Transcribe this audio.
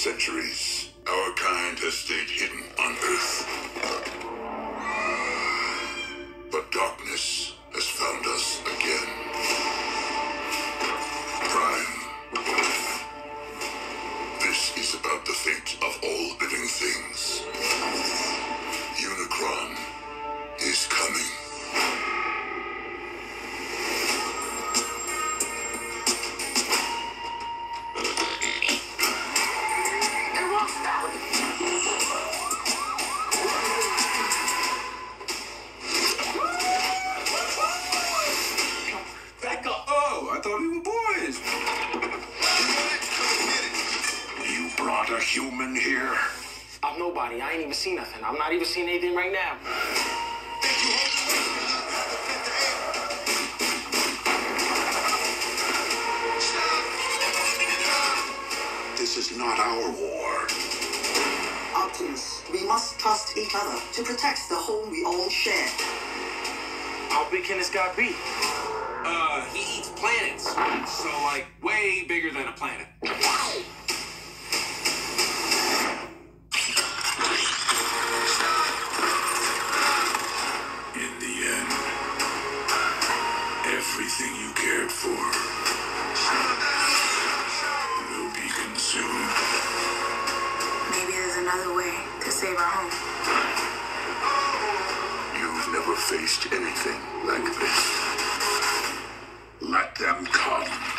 centuries, our kind has stayed hidden on Earth. But darkness has found us again. Prime. This is about the fate of all living things. Unicron is coming. Back up! Oh, I thought we were boys. You brought a human here? I'm nobody. I ain't even seen nothing. I'm not even seeing anything right now. This is not our war. Optimus, we must trust each other to protect the home we all share. How big can this guy be? He eats planets. So, like, way bigger than a planet. In the end, everything you cared for will be consumed. Maybe there's another way to save our home. You've never faced anything like this. Let them come.